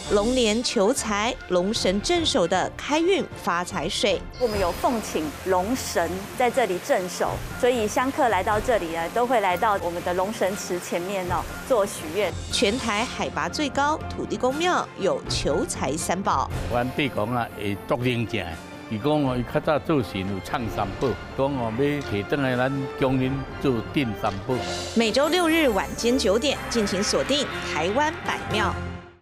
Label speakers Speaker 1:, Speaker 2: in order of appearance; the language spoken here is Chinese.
Speaker 1: 龙年求财，龙神镇守的开运发财水。
Speaker 2: 我们有奉请龙神在这里镇守，所以香客来到这里呢，都会来到我们的龙神祠前面做许愿。
Speaker 1: 全台海拔最高土地公庙有求财三宝。
Speaker 3: 阮地公啊，会足灵正。伊讲伊较早做神有唱三宝，讲要摕转来咱乡邻做镇三宝。
Speaker 1: 每周6日晚间9点，敬请锁定台湾百庙。